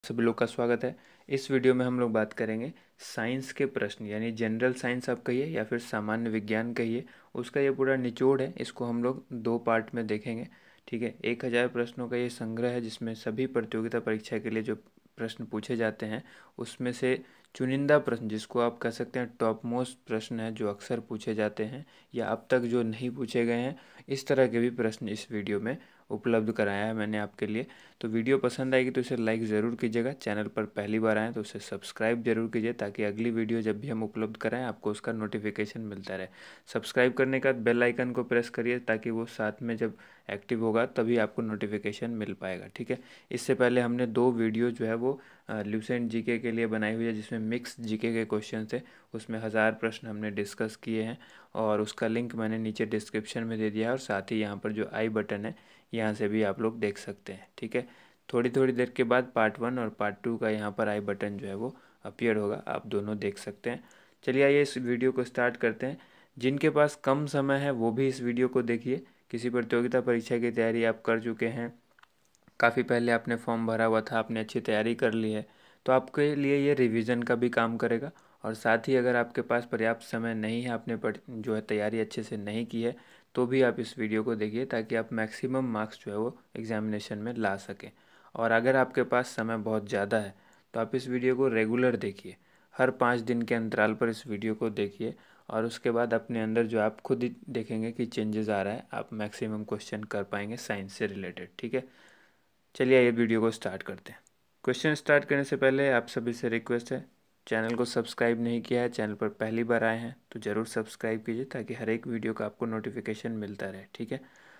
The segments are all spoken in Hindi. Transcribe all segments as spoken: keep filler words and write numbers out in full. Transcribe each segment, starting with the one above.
सभी लोग का स्वागत है। इस वीडियो में हम लोग बात करेंगे साइंस के प्रश्न, यानी जनरल साइंस आप कहिए या फिर सामान्य विज्ञान कहिए, उसका ये पूरा निचोड़ है। इसको हम लोग दो पार्ट में देखेंगे। ठीक है, एक हज़ार प्रश्नों का ये संग्रह है जिसमें सभी प्रतियोगिता परीक्षा के लिए जो प्रश्न पूछे जाते हैं उसमें से चुनिंदा प्रश्न, जिसको आप कह सकते हैं टॉप मोस्ट प्रश्न है, जो अक्सर पूछे जाते हैं या अब तक जो नहीं पूछे गए हैं, इस तरह के भी प्रश्न इस वीडियो में उपलब्ध कराया है मैंने आपके लिए। तो वीडियो पसंद आएगी तो इसे लाइक ज़रूर कीजिएगा। चैनल पर पहली बार आएँ तो उसे सब्सक्राइब जरूर कीजिए, ताकि अगली वीडियो जब भी हम उपलब्ध कराएं आपको उसका नोटिफिकेशन मिलता रहे। सब्सक्राइब करने के बाद बेल आइकन को प्रेस करिए, ताकि वो साथ में जब एक्टिव होगा तभी आपको नोटिफिकेशन मिल पाएगा। ठीक है, इससे पहले हमने दो वीडियो जो है वो ल्यूसेंट जीके के लिए बनाई हुई है, जिसमें मिक्स जीके के क्वेश्चन थे। उसमें हज़ार प्रश्न हमने डिस्कस किए हैं और उसका लिंक मैंने नीचे डिस्क्रिप्शन में दे दिया है, और साथ ही यहाँ पर जो आई बटन है यहाँ से भी आप लोग देख सकते हैं। ठीक है, थोड़ी थोड़ी देर के बाद पार्ट वन और पार्ट टू का यहाँ पर आई बटन जो है वो अपीयर होगा, आप दोनों देख सकते हैं। चलिए आइए इस वीडियो को स्टार्ट करते हैं। जिनके पास कम समय है वो भी इस वीडियो को देखिए। किसी प्रतियोगिता परीक्षा की तैयारी आप कर चुके हैं, काफ़ी पहले आपने फॉर्म भरा हुआ था, आपने अच्छी तैयारी कर ली है, तो आपके लिए ये रिवीजन का भी काम करेगा। और साथ ही अगर आपके पास पर्याप्त समय नहीं है, आपने पढ़ जो है तैयारी अच्छे से नहीं की है, तो भी आप इस वीडियो को देखिए, ताकि आप मैक्सिमम मार्क्स जो है वो एग्जामिनेशन में ला सकें। और अगर आपके पास समय बहुत ज़्यादा है तो आप इस वीडियो को रेगुलर देखिए, हर पाँच दिन के अंतराल पर इस वीडियो को देखिए, और उसके बाद अपने अंदर जो आप खुद ही देखेंगे कि चेंजेस आ रहा है, आप मैक्सिमम क्वेश्चन कर पाएंगे साइंस से रिलेटेड। ठीक है, चलिए ये वीडियो को स्टार्ट करते हैं। क्वेश्चन स्टार्ट करने से पहले आप सभी से रिक्वेस्ट है, चैनल को सब्सक्राइब नहीं किया है, चैनल पर पहली बार आए हैं तो ज़रूर सब्सक्राइब कीजिए, ताकि हर एक वीडियो का आपको नोटिफिकेशन मिलता रहे। ठीक है,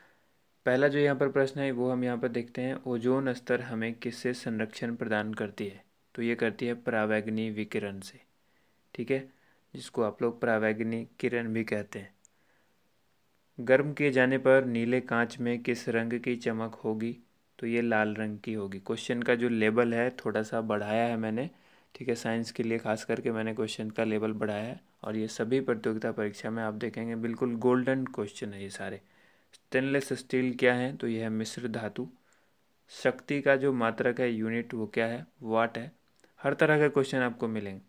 पहला जो यहाँ पर प्रश्न है वो हम यहाँ पर देखते हैं, ओजोन स्तर हमें किससे संरक्षण प्रदान करती है? तो ये करती है परावैंगनी विकिरण से। ठीक है, जिसको आप लोग परावैंगनी किरण भी कहते हैं। गर्म किए जाने पर नीले कांच में किस रंग की चमक होगी? तो ये लाल रंग की होगी। क्वेश्चन का जो लेवल है थोड़ा सा बढ़ाया है मैंने। ठीक है, साइंस के लिए खास करके मैंने क्वेश्चन का लेवल बढ़ाया है, और ये सभी प्रतियोगिता परीक्षा में आप देखेंगे बिल्कुल गोल्डन क्वेश्चन है ये सारे। स्टेनलेस स्टील क्या है? तो यह है मिश्र धातु। शक्ति का जो मात्रक है यूनिट वो क्या है? वाट है। हर तरह के क्वेश्चन आपको मिलेंगे।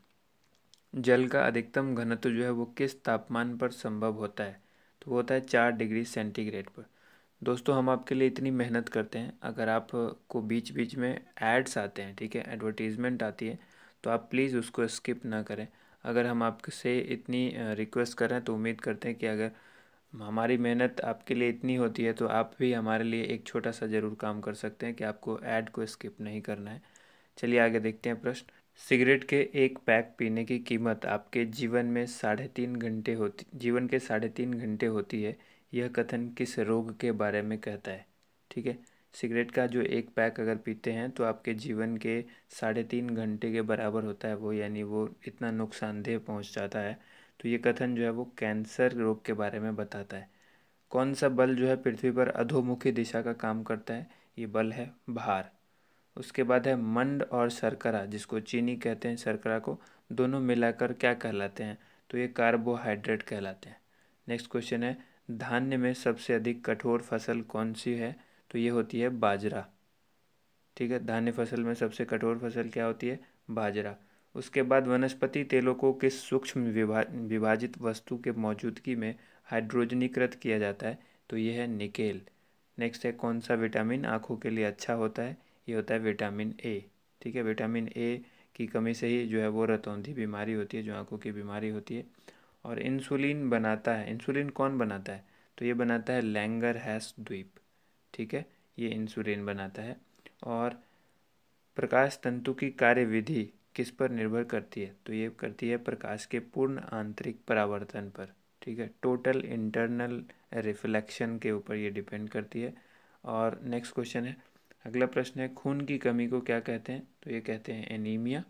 जल का अधिकतम घनत्व जो है वो किस तापमान पर संभव होता है? तो वो होता है चार डिग्री सेंटीग्रेड पर। दोस्तों, हम आपके लिए इतनी मेहनत करते हैं, अगर आपको बीच बीच में एड्स आते हैं, ठीक है, एडवर्टीज़मेंट आती है, तो आप प्लीज़ उसको स्किप ना करें। अगर हम आपसे इतनी रिक्वेस्ट कर रहे हैं तो उम्मीद करते हैं कि अगर हमारी मेहनत आपके लिए इतनी होती है तो आप भी हमारे लिए एक छोटा सा ज़रूर काम कर सकते हैं कि आपको ऐड को स्किप नहीं करना है। चलिए आगे देखते हैं प्रश्न। सिगरेट के एक पैक पीने की कीमत आपके जीवन में साढ़े तीन घंटे होती जीवन के साढ़े तीन घंटे होती है, यह कथन किस रोग के बारे में कहता है? ठीक है, सिगरेट का जो एक पैक अगर पीते हैं तो आपके जीवन के साढ़े तीन घंटे के बराबर होता है वो, यानी वो इतना नुकसानदेह पहुंच जाता है। तो ये कथन जो है वो कैंसर रोग के बारे में बताता है। कौन सा बल जो है पृथ्वी पर अधोमुखी दिशा का काम करता है? ये बल है भार। उसके बाद है मंड और शर्करा, जिसको चीनी कहते हैं, शर्करा को, दोनों मिलाकर क्या कहलाते हैं? तो ये कार्बोहाइड्रेट कहलाते हैं। नेक्स्ट क्वेश्चन है, धान्य में सबसे अधिक कठोर फसल कौन सी है? तो ये होती है बाजरा। ठीक है, धान्य फसल में सबसे कठोर फसल क्या होती है? बाजरा। उसके बाद वनस्पति तेलों को किस सूक्ष्म विभा विभाजित वस्तु के मौजूदगी में हाइड्रोजनीकृत किया जाता है? तो ये है निकेल। नेक्स्ट है, कौन सा विटामिन आँखों के लिए अच्छा होता है? ये होता है विटामिन ए। ठीक है, विटामिन ए की कमी से ही जो है वो रतौंधी बीमारी होती है, जो आँखों की बीमारी होती है। और इंसुलिन बनाता है, इंसुलिन कौन बनाता है? तो ये बनाता है लैंगर हैस द्वीप। ठीक है, ये इंसुलिन बनाता है। और प्रकाश तंतु की कार्यविधि किस पर निर्भर करती है? तो ये करती है प्रकाश के पूर्ण आंतरिक परावर्तन पर। ठीक है, टोटल इंटरनल रिफ्लेक्शन के ऊपर ये डिपेंड करती है। और नेक्स्ट क्वेश्चन है, अगला प्रश्न है, खून की कमी को क्या कहते हैं? तो ये कहते हैं एनीमिया।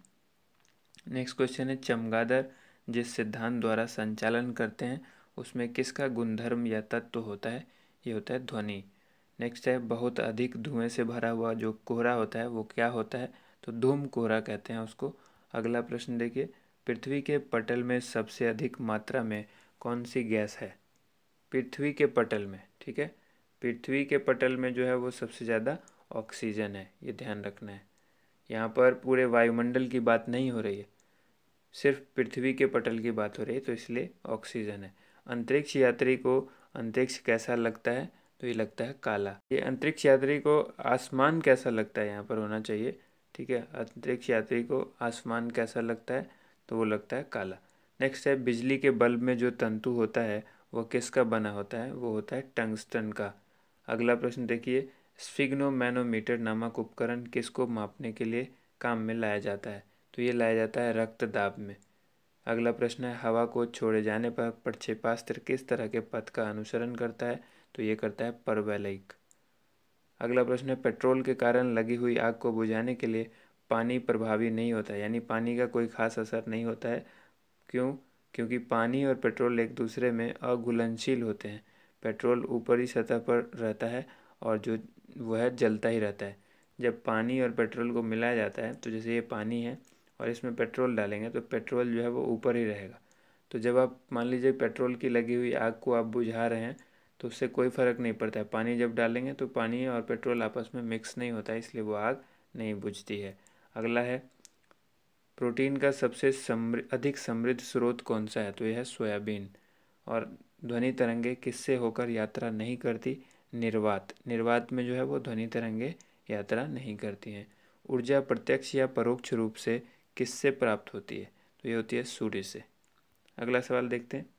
नेक्स्ट क्वेश्चन है, चमगादड़ जिस सिद्धांत द्वारा संचालन करते हैं उसमें किसका गुणधर्म या तत्व होता है? ये होता है ध्वनि। नेक्स्ट है, बहुत अधिक धुएं से भरा हुआ जो कोहरा होता है वो क्या होता है? तो धूम कोहरा कहते हैं उसको। अगला प्रश्न देखिए, पृथ्वी के पटल में सबसे अधिक मात्रा में कौन सी गैस है? पृथ्वी के पटल में, ठीक है, पृथ्वी के पटल में जो है वो सबसे ज़्यादा ऑक्सीजन है, ये ध्यान रखना है। यहाँ पर पूरे वायुमंडल की बात नहीं हो रही है, सिर्फ पृथ्वी के पटल की बात हो रही है, तो इसलिए ऑक्सीजन है। अंतरिक्ष यात्री को अंतरिक्ष कैसा लगता है, तो ये लगता है काला। ये अंतरिक्ष यात्री को आसमान कैसा लगता है यहाँ पर होना चाहिए, ठीक है। अंतरिक्ष यात्री को आसमान कैसा लगता है, तो वो लगता है काला। नेक्स्ट है, बिजली के बल्ब में जो तंतु होता है वह किसका बना होता है, वो होता है टंगस्टन का। अगला प्रश्न देखिए, स्फिग्नोमैनोमीटर नामक उपकरण किसको मापने के लिए काम में लाया जाता है, तो ये लाया जाता है रक्तदाब में। अगला प्रश्न है, हवा को छोड़े जाने पर प्रक्षेपास्त्र किस तरह के पथ का अनुसरण करता है, तो ये करता है परवलयिक। अगला प्रश्न है, पेट्रोल के कारण लगी हुई आग को बुझाने के लिए पानी प्रभावी नहीं होता है, यानी पानी का कोई खास असर नहीं होता है। क्यों? क्योंकि पानी और पेट्रोल एक दूसरे में अघुलनशील होते हैं। पेट्रोल ऊपरी सतह पर रहता है और जो वह जलता ही रहता है। जब पानी और पेट्रोल को मिलाया जाता है, तो जैसे ये पानी है और इसमें पेट्रोल डालेंगे तो पेट्रोल जो है वो ऊपर ही रहेगा। तो जब आप मान लीजिए पेट्रोल की लगी हुई आग को आप बुझा रहे हैं, तो उससे कोई फ़र्क नहीं पड़ता है। पानी जब डालेंगे तो पानी और पेट्रोल आपस में मिक्स नहीं होता है, इसलिए वो आग नहीं बुझती है। अगला है, प्रोटीन का सबसे समृ अधिक समृद्ध स्रोत कौन सा है, तो यह है सोयाबीन। और ध्वनि तरंगे किससे होकर यात्रा नहीं करती, निर्वात। निर्वात में जो है वो ध्वनि तरंगे यात्रा नहीं करती हैं। ऊर्जा प्रत्यक्ष या परोक्ष रूप से किससे प्राप्त होती है, तो ये होती है सूर्य से। अगला सवाल देखते हैं,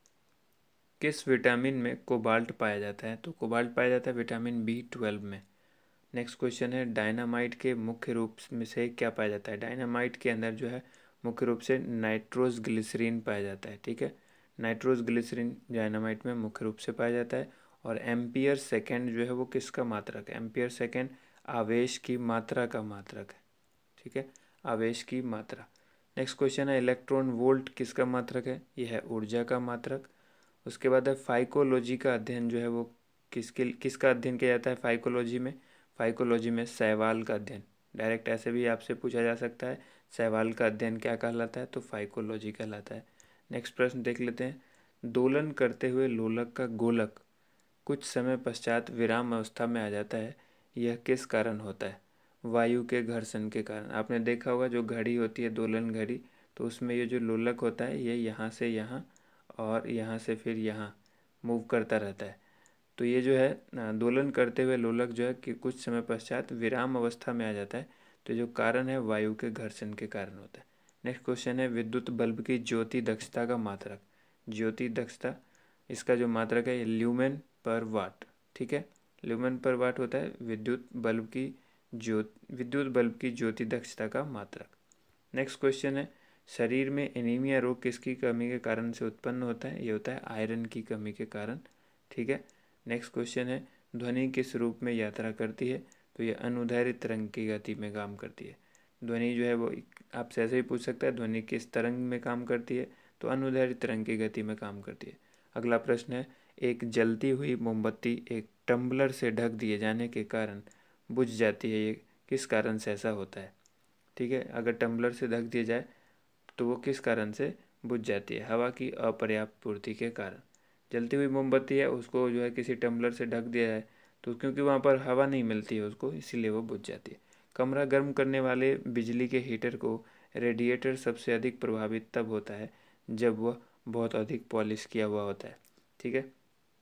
किस विटामिन में कोबाल्ट पाया जाता है, तो कोबाल्ट पाया जाता है विटामिन बी ट्वेल्व में। नेक्स्ट क्वेश्चन है, डायनामाइट के मुख्य रूप में से क्या पाया जाता है। डायनामाइट के अंदर जो है मुख्य रूप से नाइट्रोस ग्लिसरीन पाया जाता है, ठीक है। नाइट्रोस ग्लिसरीन डायनामाइट में मुख्य रूप से पाया जाता है। और एम्पियर सेकेंड जो है वो किसका मात्रक है, एम्पियर सेकेंड आवेश की मात्रा का मात्रक है, ठीक है, आवेश की मात्रा। नेक्स्ट क्वेश्चन है, इलेक्ट्रॉन वोल्ट किसका मात्रक है, यह है ऊर्जा का मात्रक। उसके बाद है, फाइकोलॉजी का अध्ययन जो है वो किसके किसका अध्ययन किया जाता है फाइकोलॉजी में। फाइकोलॉजी में शैवाल का अध्ययन। डायरेक्ट ऐसे भी आपसे पूछा जा सकता है, शैवाल का अध्ययन क्या कहलाता है, तो फाइकोलॉजी कहलाता है। नेक्स्ट प्रश्न देख लेते हैं, दोलन करते हुए लोलक का गोलक कुछ समय पश्चात विराम अवस्था में आ जाता है, यह किस कारण होता है, वायु के घर्षण के कारण। आपने देखा होगा जो घड़ी होती है दोलन घड़ी, तो उसमें ये जो लोलक होता है ये यहाँ से यहाँ और यहाँ से फिर यहाँ मूव करता रहता है। तो ये जो है दोलन करते हुए लोलक जो है कि कुछ समय पश्चात विराम अवस्था में आ जाता है, तो जो कारण है वायु के घर्षण के कारण होता है। नेक्स्ट क्वेश्चन है, विद्युत बल्ब की ज्योति दक्षता का मात्रक। ज्योति दक्षता, इसका जो मात्रक है ल्यूमेन पर वाट, ठीक है, ल्यूमेन पर वाट होता है विद्युत बल्ब की ज्योति विद्युत बल्ब की ज्योति दक्षता का मात्रक। नेक्स्ट क्वेश्चन है, शरीर में एनीमिया रोग किसकी कमी के कारण से उत्पन्न होता है, ये होता है आयरन की कमी के कारण, ठीक है। नेक्स्ट क्वेश्चन है, ध्वनि किस रूप में यात्रा करती है, तो ये अनुदैर्ध्य तरंग की गति में काम करती है। ध्वनि जो है वो आपसे ऐसे ही पूछ सकता है, ध्वनि किस तरंग में काम करती है, तो अनुदैर्ध्य तरंग की गति में काम करती है। अगला प्रश्न है, एक जलती हुई मोमबत्ती एक टम्बलर से ढक दिए जाने के कारण बुझ जाती है, ये किस कारण से ऐसा होता है, ठीक है। अगर टम्बलर से ढक दिया जाए तो वो किस कारण से बुझ जाती है, हवा की अपर्याप्त पूर्ति के कारण। जलती हुई मोमबत्ती है, उसको जो है किसी टम्बलर से ढक दिया जाए तो क्योंकि वहाँ पर हवा नहीं मिलती है उसको, इसीलिए वो बुझ जाती है। कमरा गर्म करने वाले बिजली के हीटर को रेडिएटर सबसे अधिक प्रभावित तब होता है जब वह बहुत अधिक पॉलिश किया हुआ होता है, ठीक है।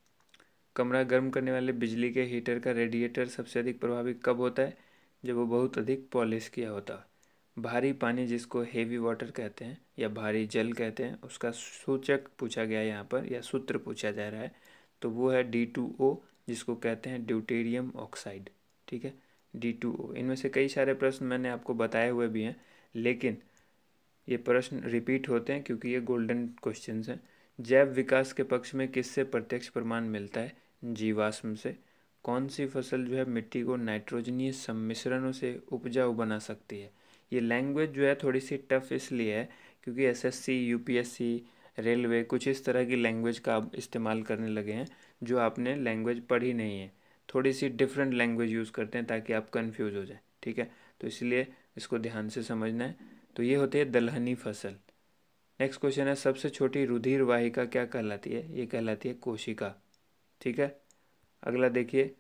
कमरा गर्म करने वाले बिजली के हीटर का रेडिएटर सबसे अधिक प्रभावित कब होता है, जब वो बहुत अधिक पॉलिश किया होता है। भारी पानी जिसको हेवी वाटर कहते हैं या भारी जल कहते हैं, उसका सूचक पूछा गया है यहाँ पर, या सूत्र पूछा जा रहा है, तो वो है डी टू ओ, जिसको कहते हैं ड्यूटेरियम ऑक्साइड, ठीक है, डी टू ओ। इनमें से कई सारे प्रश्न मैंने आपको बताए हुए भी हैं, लेकिन ये प्रश्न रिपीट होते हैं क्योंकि ये गोल्डन क्वेश्चन हैं। जैव विकास के पक्ष में किससे प्रत्यक्ष प्रमाण मिलता है, जीवाश्म से। कौन सी फसल जो है मिट्टी को नाइट्रोजनीय सम्मिश्रणों से उपजाऊ बना सकती है। ये लैंग्वेज जो है थोड़ी सी टफ इसलिए है क्योंकि एसएससी, यूपीएससी, रेलवे कुछ इस तरह की लैंग्वेज का इस्तेमाल करने लगे हैं जो आपने लैंग्वेज पढ़ी नहीं है, थोड़ी सी डिफरेंट लैंग्वेज यूज़ करते हैं ताकि आप कंफ्यूज हो जाए, ठीक है। तो इसलिए इसको ध्यान से समझना है। तो ये होती है दलहनी फसल। नेक्स्ट क्वेश्चन है, सबसे छोटी रुधिर वाहिका क्या कहलाती है, ये कहलाती है कोशिका, ठीक है। अगला देखिए,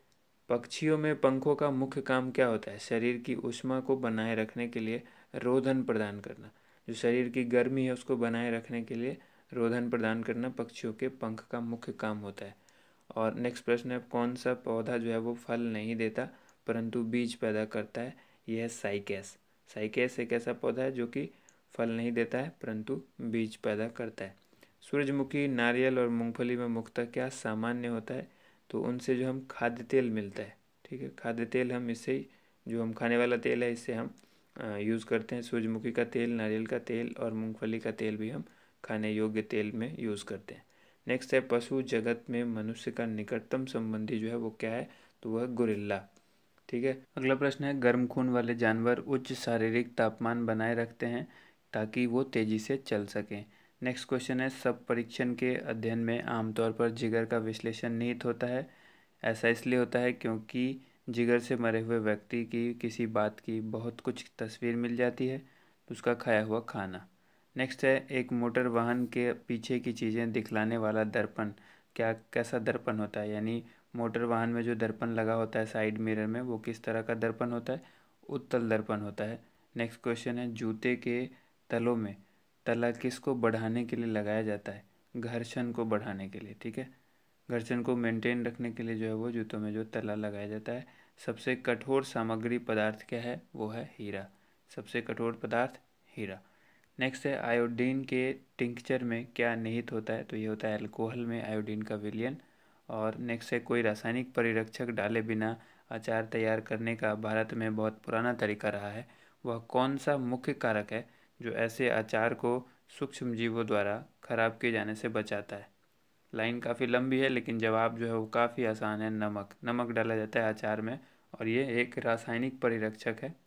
पक्षियों में पंखों का मुख्य काम क्या होता है? शरीर की ऊष्मा को बनाए रखने के लिए रोधन प्रदान करना। जो शरीर की गर्मी है उसको बनाए रखने के लिए रोधन प्रदान करना पक्षियों के पंख का मुख्य काम होता है। और नेक्स्ट प्रश्न है, कौन सा पौधा जो है वो फल नहीं देता परंतु बीज पैदा करता है? यह है साइकेस। साइकेस एक ऐसा पौधा है जो कि फल नहीं देता है परंतु बीज पैदा करता है। सूरजमुखी, नारियल और मूंगफली में मुख्यतः क्या सामान्य होता है? तो उनसे जो हम खाद्य तेल मिलता है। ठीक है, खाद्य तेल हम इससे ही, जो हम खाने वाला तेल है इससे हम यूज़ करते हैं। सूरजमुखी का तेल, नारियल का तेल और मूंगफली का तेल भी हम खाने योग्य तेल में यूज़ करते हैं। नेक्स्ट है, पशु जगत में मनुष्य का निकटतम संबंधी जो है वो क्या है? तो वह गोरिल्ला। ठीक है, अगला प्रश्न है, गर्म खून वाले जानवर उच्च शारीरिक तापमान बनाए रखते हैं ताकि वो तेजी से चल सकें। नेक्स्ट क्वेश्चन है, सब परीक्षण के अध्ययन में आमतौर पर जिगर का विश्लेषण निहित होता है। ऐसा इसलिए होता है क्योंकि जिगर से मरे हुए व्यक्ति की किसी बात की बहुत कुछ तस्वीर मिल जाती है, तो उसका खाया हुआ खाना। नेक्स्ट है, एक मोटर वाहन के पीछे की चीज़ें दिखलाने वाला दर्पण क्या कैसा दर्पण होता है? यानी मोटर वाहन में जो दर्पण लगा होता है साइड मिरर में, वो किस तरह का दर्पण होता है? उत्तल दर्पण होता है। नेक्स्ट क्वेश्चन है, जूते के तलों में तला किसको बढ़ाने के लिए लगाया जाता है? घर्षण को बढ़ाने के लिए। ठीक है, घर्षण को मेंटेन रखने के लिए जो है वो जूतों में जो तला लगाया जाता है। सबसे कठोर सामग्री पदार्थ क्या है? वो है हीरा। सबसे कठोर पदार्थ हीरा। नेक्स्ट है, आयोडीन के टिंक्चर में क्या निहित होता है? तो ये होता है अल्कोहल में आयोडीन का विलयन। और नेक्स्ट है, कोई रासायनिक परिरक्षक डाले बिना अचार तैयार करने का भारत में बहुत पुराना तरीका रहा है। वह कौन सा मुख्य कारक है जो ऐसे अचार को सूक्ष्म जीवों द्वारा खराब किए जाने से बचाता है? लाइन काफ़ी लंबी है लेकिन जवाब जो है वो काफ़ी आसान है, नमक। नमक डाला जाता है अचार में और ये एक रासायनिक परिरक्षक है।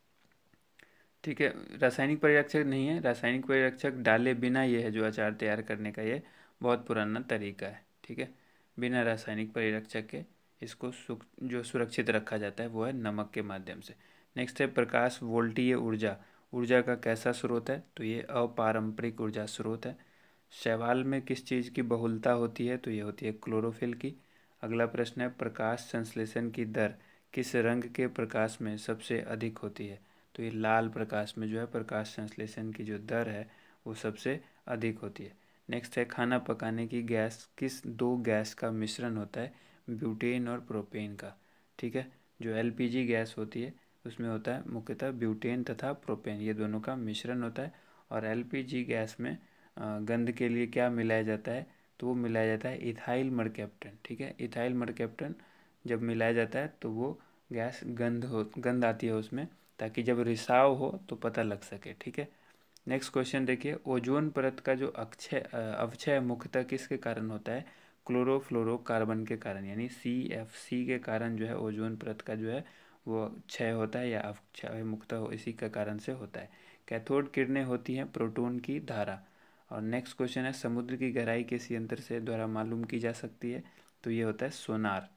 ठीक है, रासायनिक परिरक्षक नहीं है, रासायनिक परिरक्षक डाले बिना ये है जो अचार तैयार करने का ये बहुत पुराना तरीका है। ठीक है, बिना रासायनिक परिरक्षक के इसको सुख जो सुरक्षित रखा जाता है वो है नमक के माध्यम से। नेक्स्ट है, प्रकाश वोल्टीय ऊर्जा ऊर्जा का कैसा स्रोत है? तो ये अपारंपरिक ऊर्जा स्रोत है। शैवाल में किस चीज़ की बहुलता होती है? तो ये होती है क्लोरोफिल की। अगला प्रश्न है, प्रकाश संश्लेषण की दर किस रंग के प्रकाश में सबसे अधिक होती है? तो ये लाल प्रकाश में जो है प्रकाश संश्लेषण की जो दर है वो सबसे अधिक होती है। नेक्स्ट है, खाना पकाने की गैस किस दो गैस का मिश्रण होता है? ब्यूटेन और प्रोपेन का। ठीक है, जो एलपीजी गैस होती है उसमें होता है मुख्यतः ब्यूटेन तथा प्रोपेन, ये दोनों का मिश्रण होता है। और एलपीजी गैस में गंध के लिए क्या मिलाया जाता है? तो वो मिलाया जाता है इथाइल मरकैप्टन। ठीक है, इथाइल मरकैप्टन जब मिलाया जाता है तो वो गैस गंध हो गंध आती है उसमें, ताकि जब रिसाव हो तो पता लग सके। ठीक है, नेक्स्ट क्वेश्चन देखिए, ओजोन परत का जो अक्षय अवक्षय मुख्यतः किसके कारण होता है? क्लोरोफ्लोरोकार्बन के कारण, यानी सी एफ सी के कारण जो है ओजोन परत का जो है वो क्षय होता है या अवक्षय मुख्यतः इसी के कारण से होता है। कैथोड किरणें होती हैं प्रोटॉन की धारा। और नेक्स्ट क्वेश्चन है, समुद्र की गहराई किस यंत्र से द्वारा मालूम की जा सकती है? तो ये होता है सोनार।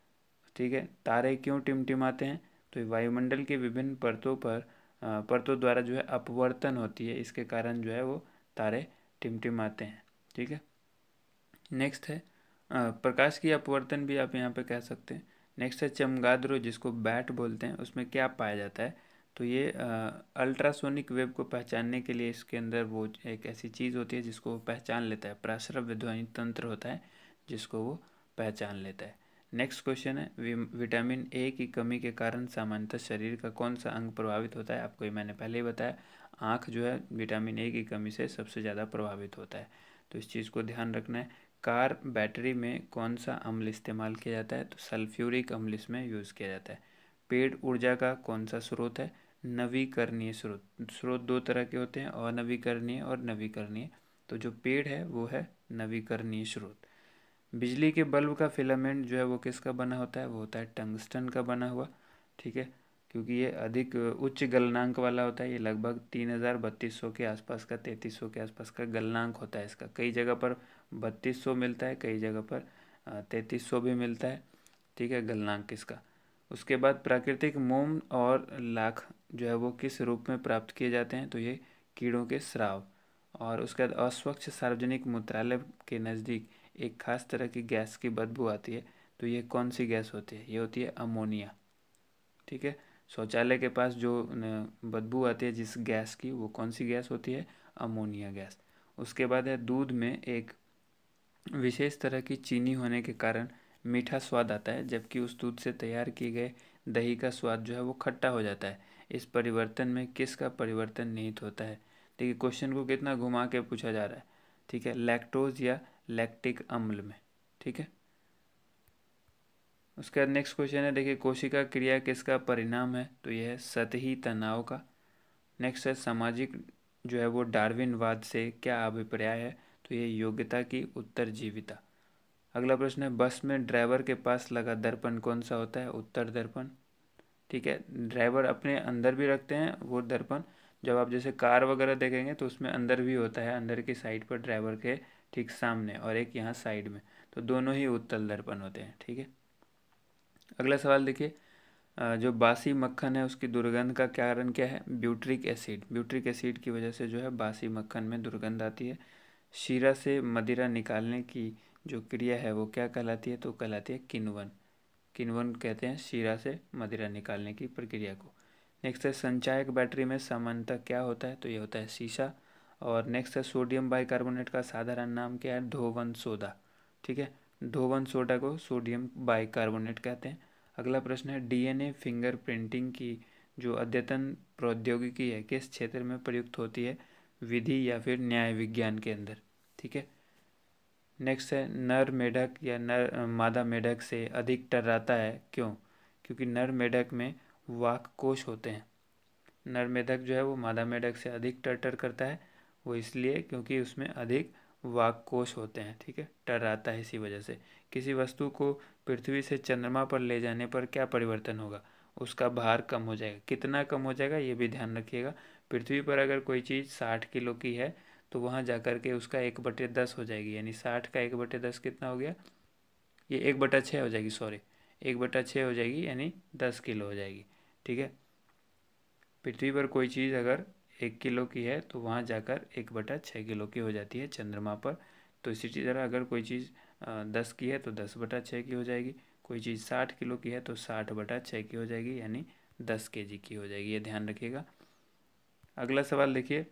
ठीक है, तारे क्यों टिमटिमाते हैं? तो ये वायुमंडल के विभिन्न परतों पर परतों द्वारा जो है अपवर्तन होती है, इसके कारण जो है वो तारे टिमटिमाते हैं। ठीक है, नेक्स्ट है, प्रकाश की अपवर्तन भी आप यहाँ पे कह सकते हैं। नेक्स्ट है, चमगादड़ों जिसको बैट बोलते हैं उसमें क्या पाया जाता है? तो ये अल्ट्रासोनिक वेव को पहचानने के लिए इसके अंदर वो एक ऐसी चीज़ होती है जिसको वो पहचान लेता है, प्राश्रव्य ध्वनि तंत्र होता है जिसको वो पहचान लेता है। नेक्स्ट क्वेश्चन है, विटामिन ए की कमी के कारण सामान्यतः शरीर का कौन सा अंग प्रभावित होता है? आपको ये मैंने पहले ही बताया, आँख जो है विटामिन ए की कमी से सबसे ज़्यादा प्रभावित होता है, तो इस चीज़ को ध्यान रखना है। कार बैटरी में कौन सा अम्ल इस्तेमाल किया जाता है? तो सल्फ्यूरिक अम्ल इसमें यूज़ किया जाता है। पेड़ ऊर्जा का कौन सा स्रोत है? नवीकरणीय स्रोत। स्रोत दो तरह के होते हैं, अनवीकरणीय और नवीकरणीय। तो जो पेड़ है वो है नवीकरणीय स्रोत। बिजली के बल्ब का फिलामेंट जो है वो किसका बना होता है? वो होता है टंगस्टन का बना हुआ। ठीक है, क्योंकि ये अधिक उच्च गलनांक वाला होता है, ये लगभग तीन हज़ार बत्तीस सौ के आसपास का, तैंतीस सौ के आसपास का गलनांक होता है इसका। कई जगह पर बत्तीस सौ मिलता है, कई जगह पर तैंतीस सौ भी मिलता है। ठीक है, गलनांक इसका। उसके बाद प्राकृतिक मोम और लाख जो है वो किस रूप में प्राप्त किए जाते हैं? तो ये कीड़ों के स्राव। और उसके बाद अस्वच्छ सार्वजनिक मूत्रालय के नज़दीक एक खास तरह की गैस की बदबू आती है, तो ये कौन सी गैस होती है? ये होती है अमोनिया। ठीक है, शौचालय के पास जो न, बदबू आती है जिस गैस की, वो कौन सी गैस होती है? Ammonia gas. उसके बाद है दूध में एक विशेष तरह की चीनी होने के कारण मीठा स्वाद आता है, जबकि उस दूध से तैयार किए गए दही का स्वाद जो है वो खट्टा हो जाता है। इस परिवर्तन में किसका परिवर्तन निहित होता है? देखिए क्वेश्चन को कितना घुमा के पूछा जा रहा है। ठीक है, लैक्टोज या लैक्टिक अम्ल में। ठीक है, उसके बाद नेक्स्ट क्वेश्चन है, देखिए कोशिका क्रिया किसका परिणाम है? तो यह है सतही तनाव का। नेक्स्ट है सामाजिक जो है वो डार्विनवाद से क्या अभिप्राय है? तो ये योग्यता की उत्तरजीविता। अगला प्रश्न है, बस में ड्राइवर के पास लगा दर्पण कौन सा होता है? उत्तर दर्पण। ठीक है, ड्राइवर अपने अंदर भी रखते हैं वो दर्पण। जब आप जैसे कार वगैरह देखेंगे तो उसमें अंदर भी होता है, अंदर की साइड पर ड्राइवर के ठीक सामने, और एक यहाँ साइड में, तो दोनों ही उत्तल दर्पण होते हैं। ठीक है, अगला सवाल देखिए, अ, जो बासी मक्खन है उसकी दुर्गंध का कारण क्या है? Butyric acid. ब्यूट्रिक एसिड की वजह से जो है बासी मक्खन में दुर्गंध आती है। शीरा से मदिरा निकालने की जो क्रिया है वो क्या कहलाती है? तो कहलाती है किण्वन। किण्वन कहते हैं शीरा से मदिरा निकालने की प्रक्रिया को। नेक्स्ट है संचायक बैटरी में सामान्यतः क्या होता है? तो ये होता है शीशा। और नेक्स्ट है सोडियम बाइकार्बोनेट का साधारण नाम क्या है? धोवन सोडा। ठीक है, धोवन सोडा को सोडियम बाइकार्बोनेट कहते हैं। अगला प्रश्न है, डीएनए फिंगर प्रिंटिंग की जो अद्यतन प्रौद्योगिकी है किस क्षेत्र में प्रयुक्त होती है? विधि या फिर न्याय विज्ञान के अंदर। ठीक है, नेक्स्ट है नर मेढक या नर मादा मेढक से अधिक टर्राता है, क्यों? क्योंकि नर मेढक में वाक कोश होते हैं। नर मेढक जो है वो मादा मेढक से अधिक टर्टर करता है, वो इसलिए क्योंकि उसमें अधिक वाक कोश होते हैं। ठीक है, टर्राता है इसी वजह से। किसी वस्तु को पृथ्वी से चंद्रमा पर ले जाने पर क्या परिवर्तन होगा? उसका भार कम हो जाएगा। कितना कम हो जाएगा ये भी ध्यान रखिएगा। पृथ्वी पर अगर कोई चीज़ साठ किलो की है तो वहाँ जा कर के उसका एक बटे दस हो जाएगी, यानी साठ का एक बटे दस कितना हो गया? ये एक बटा छः हो जाएगी, सॉरी, एक बटा छः हो जाएगी, यानी दस किलो हो जाएगी। ठीक है, पृथ्वी पर कोई चीज़ अगर एक किलो की है तो वहाँ जाकर एक बटा छः किलो की हो जाती है चंद्रमा पर। तो इसी तरह अगर कोई चीज़ दस की है तो दस बटा छः की हो जाएगी, कोई चीज़ साठ किलो की है तो साठ बटा छः की हो जाएगी, यानी दस के जी की हो जाएगी। ये ध्यान रखिएगा। अगला सवाल देखिए,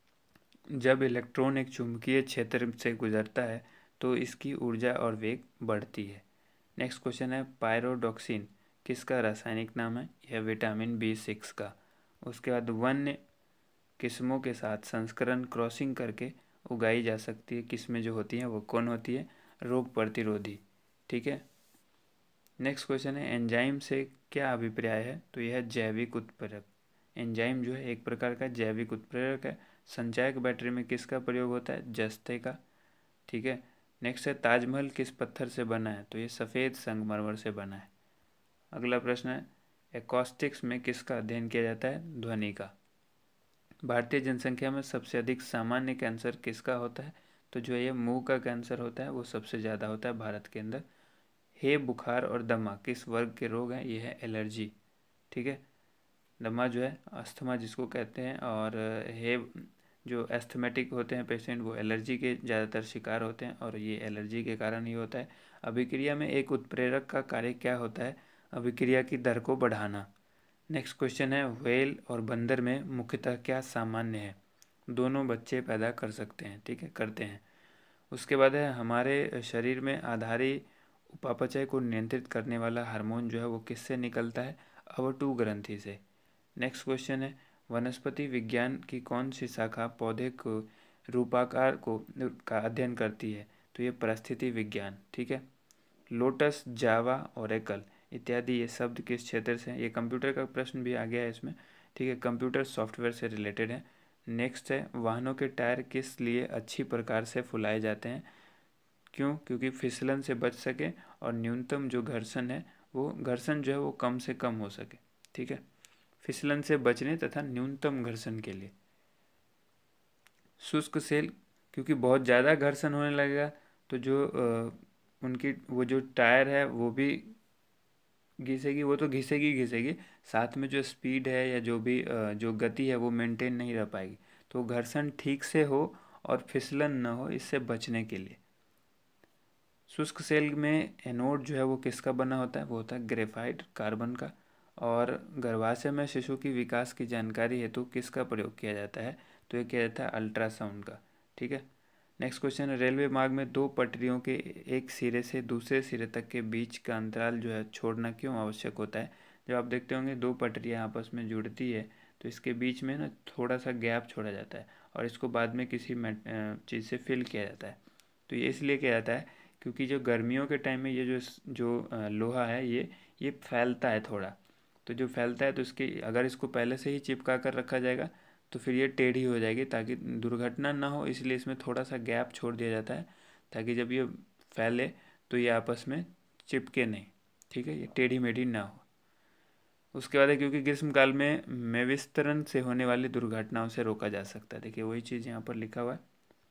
जब इलेक्ट्रॉन एक चुंबकीय क्षेत्र से गुजरता है तो इसकी ऊर्जा और वेग बढ़ती है। नेक्स्ट क्वेश्चन है, पायरोडॉक्सिन किसका रासायनिक नाम है? यह विटामिन बी सिक्स का। उसके बाद वन्य किस्मों के साथ संस्करण क्रॉसिंग करके उगाई जा सकती है किस्में जो होती हैं वो कौन होती है? रोग प्रतिरोधी। ठीक है, नेक्स्ट क्वेश्चन है, एंजाइम से क्या अभिप्राय है? तो यह जैविक उत्प्रेरक। एंजाइम जो है एक प्रकार का जैविक उत्प्रेरक है। संचायक बैटरी में किसका प्रयोग होता है? जस्ते का। ठीक है, नेक्स्ट है, ताजमहल किस पत्थर से बना है? तो ये सफ़ेद संगमरमर से बना है। अगला प्रश्न है, एकॉस्टिक्स में किसका अध्ययन किया जाता है? ध्वनि का। भारतीय जनसंख्या में सबसे अधिक सामान्य कैंसर किसका होता है? तो जो ये मुंह का कैंसर होता है वो सबसे ज़्यादा होता है भारत के अंदर। हे बुखार और दमा किस वर्ग के रोग हैं? ये है एलर्जी। ठीक है, दमा जो है अस्थमा जिसको कहते हैं, और हे जो एस्थमेटिक होते हैं पेशेंट वो एलर्जी के ज़्यादातर शिकार होते हैं, और ये एलर्जी के कारण ही होता है। अभिक्रिया में एक उत्प्रेरक का कार्य क्या होता है? अभिक्रिया की दर को बढ़ाना। नेक्स्ट क्वेश्चन है, व्हेल और बंदर में मुख्यतः क्या सामान्य है? दोनों बच्चे पैदा कर सकते हैं। ठीक है, करते हैं। उसके बाद है, हमारे शरीर में आधारी उपापचय को नियंत्रित करने वाला हार्मोन जो है वो किससे निकलता है? अवटु ग्रंथि से। नेक्स्ट क्वेश्चन है, वनस्पति विज्ञान की कौन सी शाखा पौधे को रूपाकार को का अध्ययन करती है? तो ये परिस्थिति विज्ञान। ठीक है, लोटस, जावा, ओरेकल इत्यादि ये शब्द किस क्षेत्र से हैं? ये कंप्यूटर का प्रश्न भी आ गया है इसमें। ठीक है, कंप्यूटर सॉफ्टवेयर से रिलेटेड है। नेक्स्ट है, वाहनों के टायर किस लिए अच्छी प्रकार से फुलाए जाते हैं? क्यों? क्योंकि फिसलन से बच सके और न्यूनतम जो घर्षण है वो घर्षण जो है वो कम से कम हो सके। ठीक है, फिसलन से बचने तथा न्यूनतम घर्षण के लिए। शुष्क सेल, क्योंकि बहुत ज़्यादा घर्षण होने लगेगा तो जो आ, उनकी वो जो टायर है वो भी घिसेगी, वो तो घिसेगी घिसेगी, साथ में जो स्पीड है या जो भी आ, जो गति है वो मेंटेन नहीं रह पाएगी। तो घर्षण ठीक से हो और फिसलन न हो, इससे बचने के लिए। शुष्क सेल में एनोड जो है वो किसका बना होता है, वो होता है ग्रेफाइट कार्बन का। और गर्भाशय में शिशु की विकास की जानकारी हेतु किसका प्रयोग किया जाता है, तो ये किया जाता है अल्ट्रासाउंड का। ठीक है। नेक्स्ट क्वेश्चन है, रेलवे मार्ग में दो पटरियों के एक सिरे से दूसरे सिरे तक के बीच का अंतराल जो है छोड़ना क्यों आवश्यक होता है। जब आप देखते होंगे दो पटरियाँ आपस में जुड़ती है तो इसके बीच में ना थोड़ा सा गैप छोड़ा जाता है और इसको बाद में किसी चीज़ से फिल किया जाता है। तो ये इसलिए किया जाता है क्योंकि जो गर्मियों के टाइम में ये जो जो लोहा है ये ये फैलता है थोड़ा। तो जो फैलता है तो इसके अगर इसको पहले से ही चिपका कर रखा जाएगा तो फिर ये टेढ़ी हो जाएगी, ताकि दुर्घटना ना हो इसलिए इसमें थोड़ा सा गैप छोड़ दिया जाता है, ताकि जब ये फैले तो ये आपस में चिपके नहीं। ठीक है, ये टेढ़ी मेढ़ी ना हो। उसके बाद है क्योंकि ग्रीष्मकाल में में विस्तरण से होने वाली दुर्घटनाओं से रोका जा सकता है। देखिए वही चीज़ यहाँ पर लिखा हुआ है।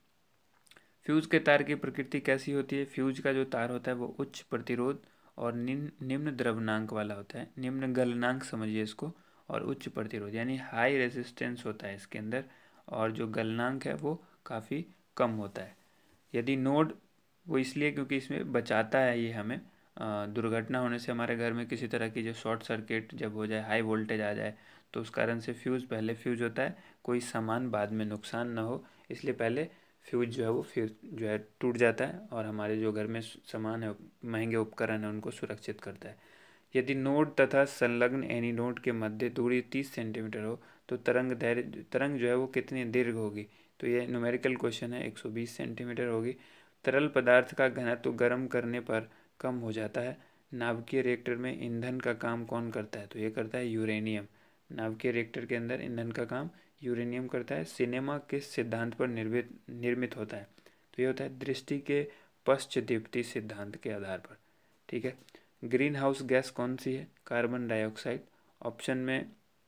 फ्यूज के तार की प्रकृति कैसी होती है। फ्यूज का जो तार होता है वो उच्च प्रतिरोध और निम्न निम्न द्रव्यनांक वाला होता है, निम्न गलनांक समझिए इसको, और उच्च प्रतिरोध यानी हाई रेजिस्टेंस होता है इसके अंदर, और जो गलनांक है वो काफ़ी कम होता है। यदि नोड, वो इसलिए क्योंकि इसमें बचाता है ये हमें दुर्घटना होने से। हमारे घर में किसी तरह की जो शॉर्ट सर्किट जब हो जाए, हाई वोल्टेज आ जाए, तो उस कारण से फ्यूज़ पहले फ्यूज होता है, कोई सामान बाद में नुकसान ना हो इसलिए पहले फ्यूज जो है वो फिर जो है टूट जाता है और हमारे जो घर में सामान है, महंगे उपकरण है, उनको सुरक्षित करता है। यदि नोड तथा संलग्न एनी नोड के मध्य दूरी तीस सेंटीमीटर हो तो तरंग दैर्घ्य तरंग जो है वो कितनी दीर्घ होगी। तो ये न्यूमेरिकल क्वेश्चन है, एक सौ बीस सेंटीमीटर होगी। तरल पदार्थ का घनत्व तो गर्म करने पर कम हो जाता है। नाभिकीय रिएक्टर में ईंधन का काम कौन करता है, तो ये करता है यूरेनियम। नाभिकीय रिएक्टर के अंदर ईंधन का काम यूरेनियम करता है। सिनेमा किस सिद्धांत पर निर्मित निर्मित होता है, तो ये होता है दृष्टि के पश्चदीप्ति सिद्धांत के आधार पर। ठीक है। ग्रीन हाउस गैस कौन सी है, कार्बन डाइऑक्साइड। ऑप्शन में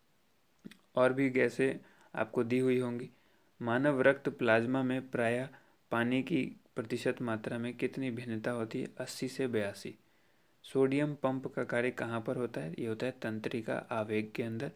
और भी गैसें आपको दी हुई होंगी। मानव रक्त प्लाज्मा में प्रायः पानी की प्रतिशत मात्रा में कितनी भिन्नता होती है, अस्सी से बयासी। सोडियम पंप का कार्य कहाँ पर होता है, ये होता है तंत्रिका आवेग के अंदर।